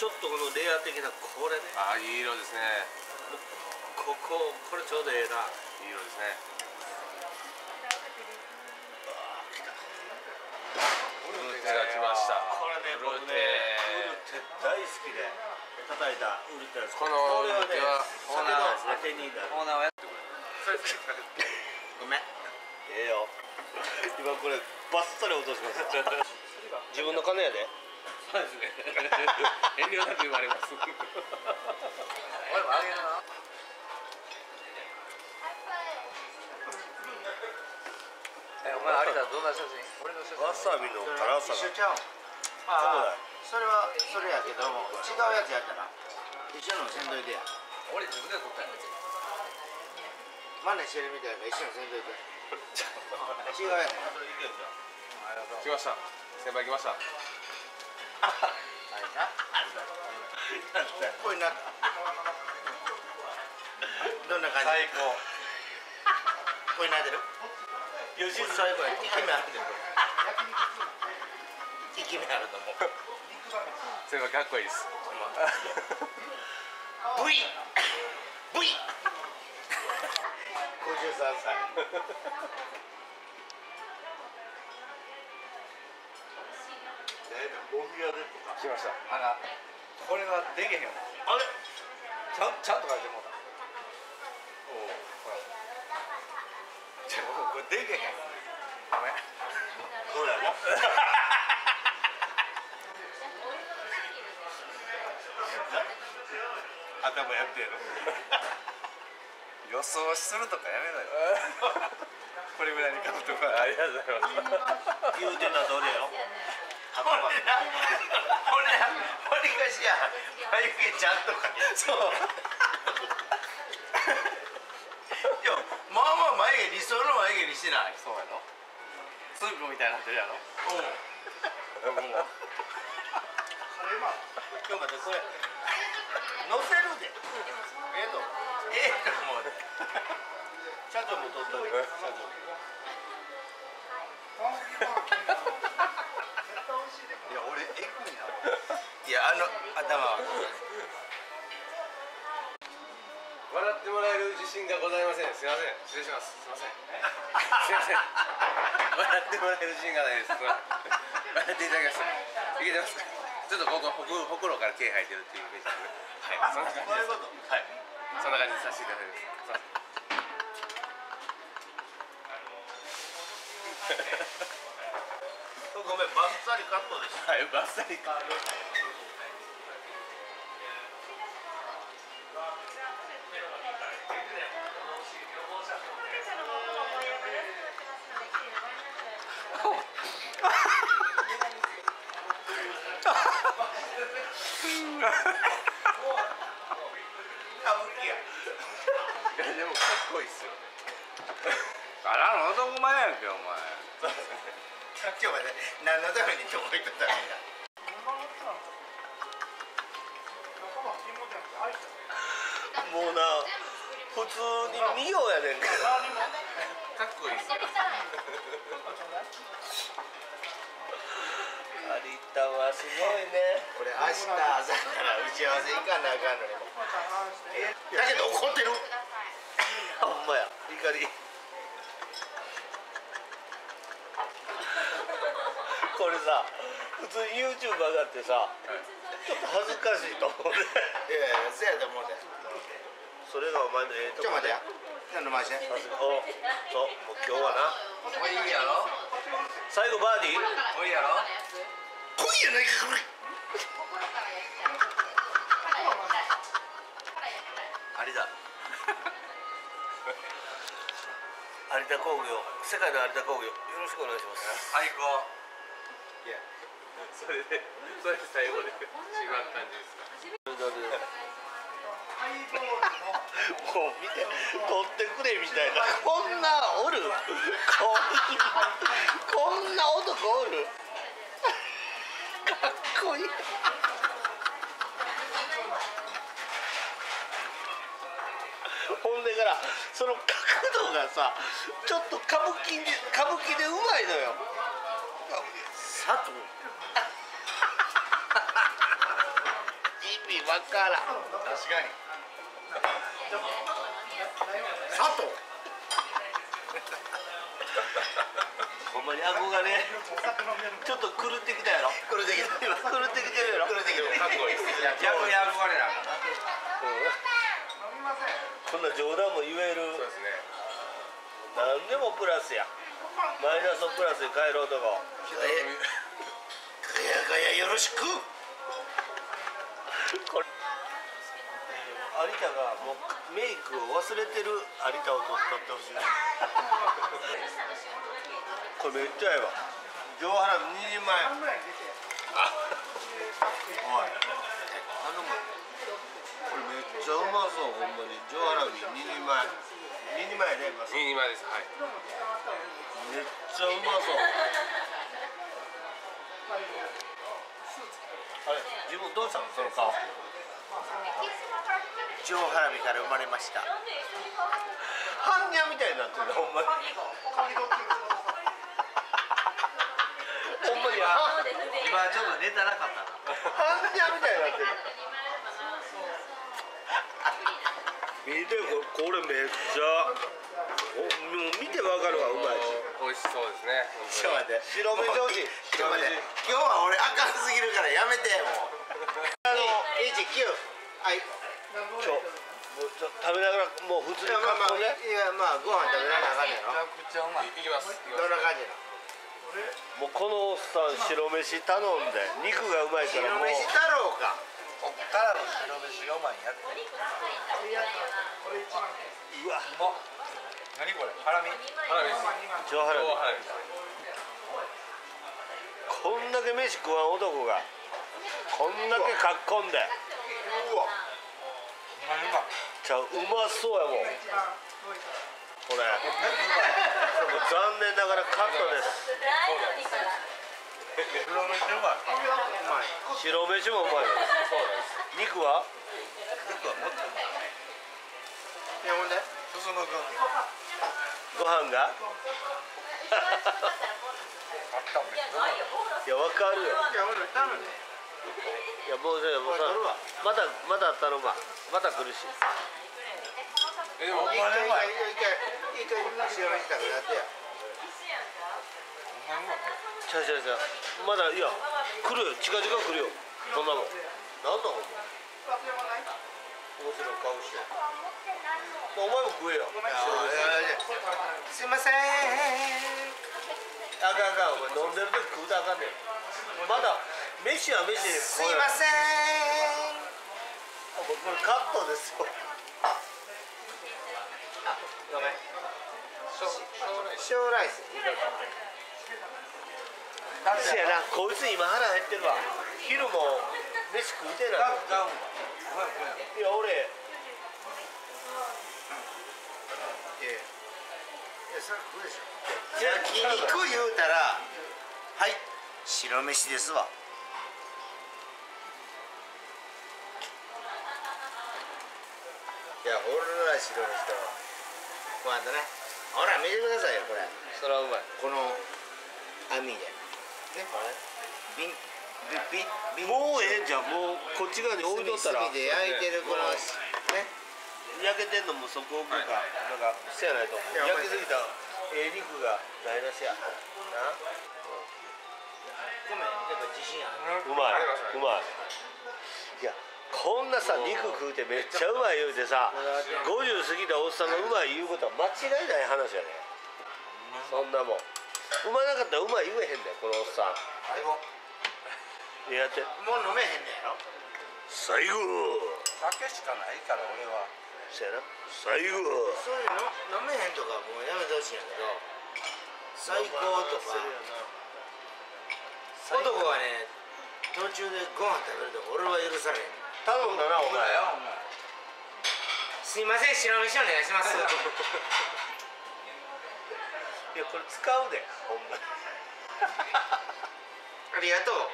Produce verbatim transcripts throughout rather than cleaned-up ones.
ちょっとこのレア的なこれね。 ああ、いい色ですね。 こここれちょうどええな。 いい色ですね。ウルテが来ました。 これね、僕ね、ウルテ大好きで叩いたウルテです。 このウルテはオーナーですね。当てになる。 オーナーはやってくれ。 ごめん。ええよ。今これバッサリ落としました。自分の金やで。 そうですね。遠慮なく言われます。俺もあげるな。 え、お前有田どんな写真？俺の写真。 わさびの辛さが。 一緒ちゃう。ああ、それはそれやけども違うやつやったら一緒のせんどいてや。 俺自分で撮ったんや。 真似してるみたいな一緒のせんどいて。違うやつ。 来ました。先輩来ました。 これな。どんな感じ？ 最高。 これなってる？ よし、 最高や。息目あるで。息目あると思う。 先輩かっこいいです。 ブイブイ。五十三歳。 お宮でとか。 来ました。 あら、これはできへんわ。 あれ？ ちゃんちゃんと書いてもうた。おお、ほら。じゃあこれできへん。ごめん。 そうやな。頭やってやろ。 予想するとかやめろよ。これぐらいに書くとか。 ありがとうございます。 言うてんのはどれよ。 ほれな、ほれな、ほりかしや、眉毛ちゃんとか。そう。いや、まあまあ眉毛理想の眉毛にしてない。 そうやろ。スープみたいになってるやろ。 うん。僕も。それまあ、今日までこれ。乗せるで。ええの。ええと思う。 社長も取ったで。社長。 いや、俺エグいな。いや、あの頭は。 笑ってもらえる自信がございません。すみません。失礼します。すみません。すみません。笑ってもらえる自信がないです。すみません。笑っていただきました。いけてますか。ちょっとここほくほくろから毛生えてるっていうイメージですね。はい。そんな感じです。はい。そんな感じでさせていただきます。 ごめん、バッサリカットでした。 はい、バッサリカット。 歌舞伎や。 いやでもかっこいいっすよ。 あらの男前やんけお前。 今日はね、何のために今日置いとったらいいんだ。 もうな、普通に見ようやねんか。 かっこいいっすよ。 有田はすごいね。 これ明日朝から打ち合わせ行かなあかんのに。だけど怒ってる。 ほんまや、怒り。これさ、普通に YouTube 上がってさ、ちょっと恥ずかしいと思うね。 いやいや、そうやと思うで。 それがお前のええとこちょっと待ってや。何の回して。 お、そう、もう今日はな。 これいいやろ。 最後バーディー。 これいいやろ。 来いやないかこれ。 有田。有田工業、世界の有田工業、よろしくお願いします。 最高。 いや、それで、それで最後で違う感じですか。 もう見て、取ってくれみたいな、こんなおる、こんな、こんな男おる。かっこいい。ほんでからその角度がさ、ちょっと歌舞伎で歌舞伎でうまいのよ。佐藤。 わからん。 確かに佐藤ほんまに憧れちょっと狂ってきたやろ。 これできる狂ってきてるやろ。 これできるかっこいい。 逆に憧れなんだな。 こんな冗談も言える。 そうですね。 何でもプラスや。マイナスをプラスに変える男。 えガヤガヤよろしく。 これ有田がもうメイクを忘れてる有田を撮ってほしい。これめっちゃええわ。上原に人前。あ、おい。頼む。これめっちゃうまそう、ほんまに。上原にに人前。に人前ね、まず。 に人前です。はい。 めっちゃうまそう。あれ、自分どうしたの、その顔。 上ハラミから生まれました。 ハンニャみたいになってる、ほんまに。ほんまに。 今ちょっとネタなかったな。 ハンニャみたいになってる。見てこれ、これめっちゃ。お、もう見てわかるわ、うまいし。 美味しそうですね。 ちょっと待って。 白飯おいしい。 ちょっと待って。今日は俺あかんすぎるからやめてもう。 あの、 いちきゅう。はい。 今日、もうちょっと食べながら、もう普通にまあまあ格好ね。 いやまあご飯食べながらあかんねやろ。 めちゃくちゃうまい。 いきます。いきますどんな感じなの？ もうこのおっさん白飯頼んで、肉がうまいからもう。 白飯太郎か。 こっからの白飯がうまいんやって。 うわ、 うまっ。何これ？ハラミ？ ハラミです。 上原に。 ハラミです。 こんだけ飯食わん男が。こんだけかっこんで。 うわ。 うまいうまい。 じゃあうまそうやもん。これ。もう残念ながらカットです。 黒飯うまい。 うまい。 白飯もうまい。肉は？ 肉はもっとうまい。 いやほんで？ 進む君。 ご飯が？ あっためっちゃうまい。 いやわかるよ。 いやほんで頼むね。 いやもうねもうさまたまた頼むわ。また来るし。 えでも一回一回一回一回白飯食べやってや。 ちゃうちゃうちゃう。まだいや来るよ。近々来るよ。そんなもん。なんだお前。面白い顔して。お前も食えよ。 すいません。 あかんあかん。お前飲んでる時食うたらあかんねん。まだ飯は飯ですいません。 これカットですよ。 ごめん。小ライス。 せやな、こいつ今腹減ってるわ。昼も飯食うてない。 ダウンは。 いや俺。 いやいやそれ食うでしょ。焼肉言うたらはい白飯ですわ。いやほら白飯とこうあんたねほら見てくださいよこれそれはうまい。 この網でねこれビンビビビンもうええんじゃん。もうこっち側に置いとったら。 炭で焼いてるこのね焼けてんのもそこ置くか、なんかせやないとや焼きすぎたええ肉が台無しやな。 ごめんやっぱ自信ある。 うまいうまい。いやこんなさ肉食うてめっちゃうまい言うてさごじゅう過ぎたおっさんがうまい言うことは間違いない話やね。そんなもんうまなかったらうまい言えへんねんこのおっさん。 最後。 やってもう飲めへんねやろ。 最後酒しかないから俺は。 せやな最後そういうの飲めへんとかもうやめてほしいんやけど最高とか男はね途中でご飯食べるとか俺は許されへん。 頼んだなお前。 やお前。 すいません白飯お願いします。 いやこれ使うでほんまに。 ありがとう。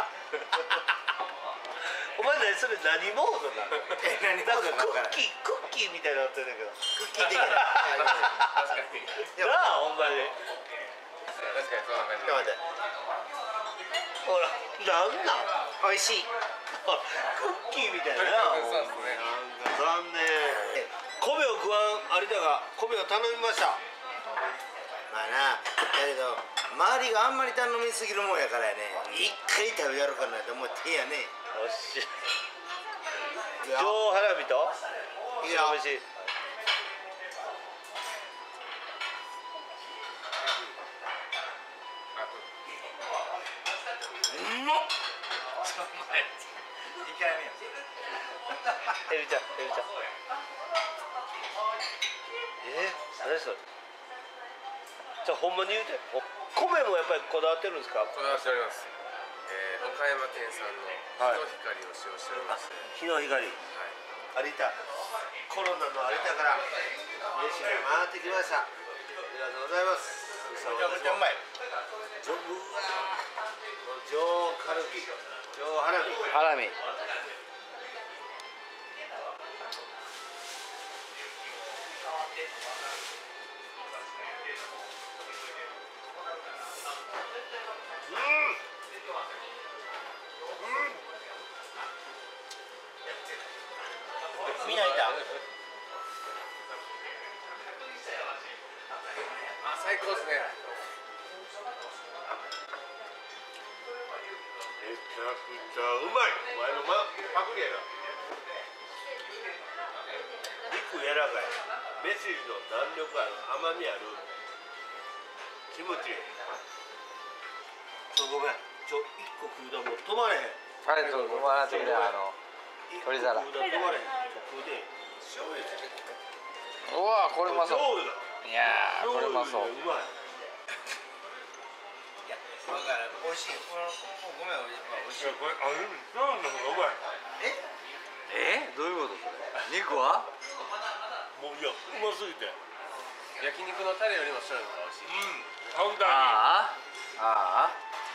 お前何それ何モードなの？ え何なんモードかなのクッキークッキーみたいになってるんだけど。 クッキー的な。 確かに。 なあほんまに。 確かにそんな感じ。 ちょっと待って。 ほらなんなん。 美味しい。 クッキーみたいな。 そうですね。 なんか残念。米を食わん有田が米を頼みました。 まあな、だけど周りがあんまり頼みすぎるもんやからやね、一回食べやろうかなと思ってやね。 よし。上ハラミといいよ。 白飯。 うんまっ。二回目や。 エビちゃん、エビちゃん。えー、何それ。じゃあほんまに言うて。米もやっぱりこだわってるんですか。 こだわっております。えー、岡山県産の日の光を使用しております。 日の光。 はい。 有田。コロナの有田から飯が回ってきました。ありがとうございます。めちゃくちゃうまい。うわー。上カルビ、上ハラミ。 ハラミ。 みんないた。 あ、最高ですね。 めちゃくちゃうまい。お前のまパクリやな。肉柔らかい。メシの弾力ある、甘みある。気持ちいい。ちょごめん。ちょ一個食うたらもう止まれへん。 あれとごまなってきたあの鶏皿。 一個食うたら止まれへん。ちょ食うて。醤油つけて。 うわこれうまそう。 醤油だ。 いやーこれうまそう。 うまい。 いや、だから美味しい。このごめん、美味しい。 これある醤油の方がうまい。 え？ えどういうことそれ。肉は？ もういやうますぎて。 焼肉のタレよりも醤油の方が美味しい。 うん。簡単に。 ああああ。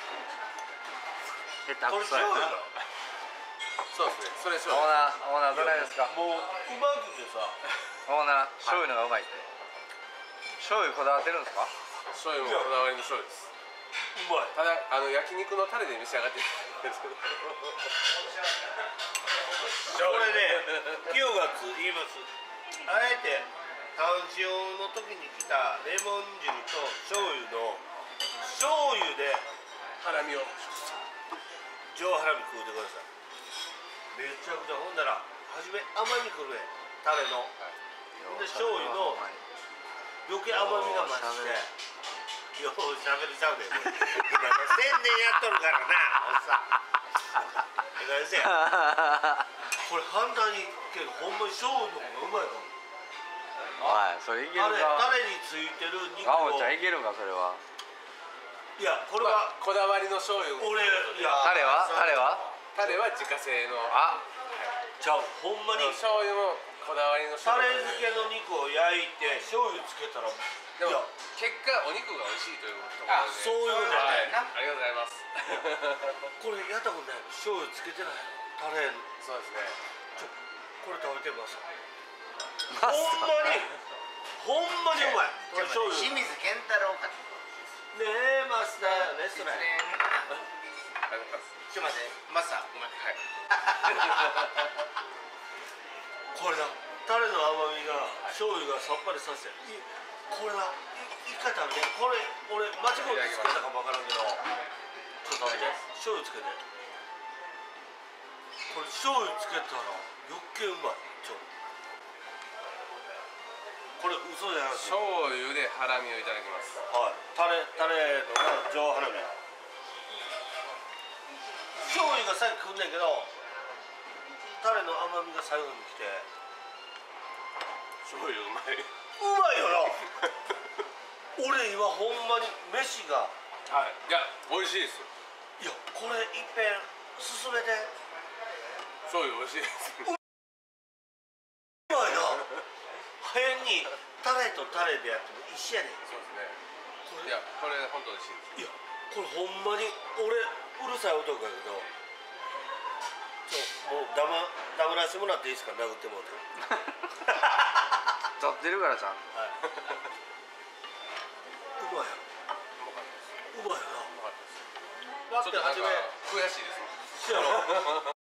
下手これくそやな。 醤油だ。 そうですね。それオー醤油。 ナーオーナーどれですか。 もううまくてさ。 オーナー醤油のがうまいって。醤油こだわってるんですか。 醤油もこだわりの醤油です。 うまい。 ただあの焼肉のタレで召し上がってるんですけど。 これね、清月言います。あえてタン塩の時に来たレモン汁と醤油の醤油でハラミを。 上ハラミ食うてください。めちゃくちゃほんなら初め甘みくるねタレの。で醤油の余計甘みが増してようしゃべるちゃうでこれ今の宣伝やっとるからなおっさんええかげんせえこれ反対にけどほんまに醤油の方がうまいかも。 はいそれいけるタレか。 タレについてる肉ガモをちゃんいけるんかそれは。 いやこれはこだわりの醤油。 俺いやタレはタレは。 タレは自家製の。 あじゃあほんまに醤油もこだわりのタ醤油。 レ漬けの肉を焼いて醤油つけたらいでもや結果お肉が美味しいというところで。 あそういうことだよはい。ありがとうございます。 これやったことない醤油つけてないタレそうですね。 ちょこれ食べてみますマほんまにほんまにうまいこれ醤油清水健太郎か。 ねえマスターよねそれありがとうございます。 ちょっと待って、マスター、ごめん。 はい。 これだタレの甘みが醤油がさっぱりさせていこれだい一回食べてこれ俺間違ってつけたかもわからんけどちょっと食べて醤油つけてこれ醤油つけたら余計うまいちょこれ嘘じゃなくて醤油でハラミをいただきます。 はいタレタレの上ハラミ醤油が先来んねんけどタレの甘みが最後に来て醤油うまい。 うまいよな俺今ほんまに飯がはい。いや美味しいです。 いやこれいっぺん進めて醤油美味しいです。 うまいな変にタレとタレでやっても一緒やねんそうですね。 これいやこれ本当美味しいです。 いやこれほんまに俺うるさい男やけどちょもう黙黙らせてもらっていいですか殴ってもらって撮ってるからちゃんと。 はいうまいやうまいよなちょっとなんか悔しいです。 せやろ